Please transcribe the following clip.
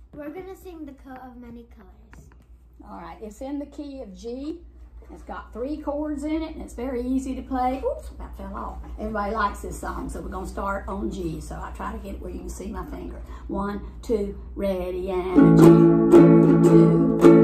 We're going to sing the Coat of Many Colors. All right, it's in the key of G. It's got 3 chords in it, and it's very easy to play. Oops, that fell off. Everybody likes this song, so we're going to start on G. So I try to get it where you can see my finger. 1, 2, ready, and a G. 2,